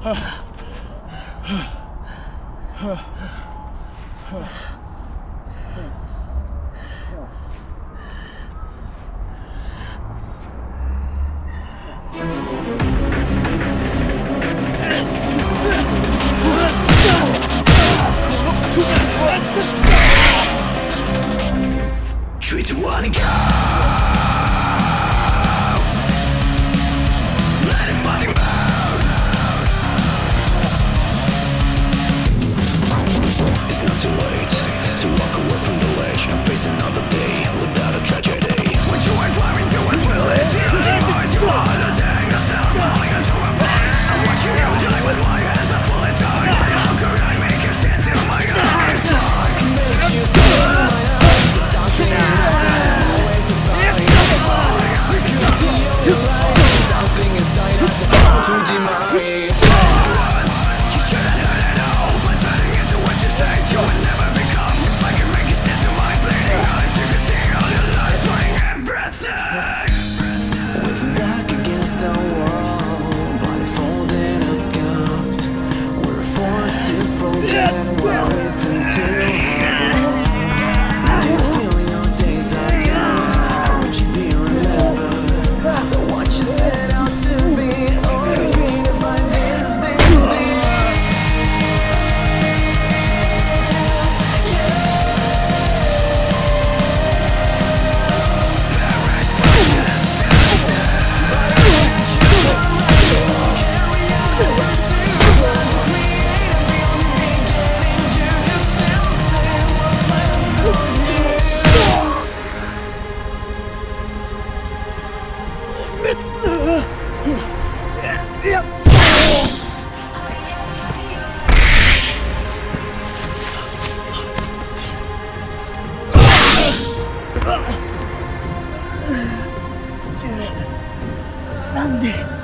3, 2, 1, go! Let it fucking burn! It's not too late to walk away from the ledge and face another day without a tragedy. What you are driving towards will lead to your demise. You are losing yourself, falling into a vice. I'm watching you die with my hands are fully tied. How could I make you see through my eyes? I can make you see through my eyes. There's something inside, always the spine. You can see your light. There's something inside us that's bound to demise. You shouldn't let it all, but turning into what you say you would never become. If I can make you see through my bleeding eyes, you can see all your lies, running everything. With back against the wall, body folded and scuffed, we're forced to forget what we listen to. Do you feel your days are done? How would you be remembered? What you set out to be, or defeated by this disease? なんで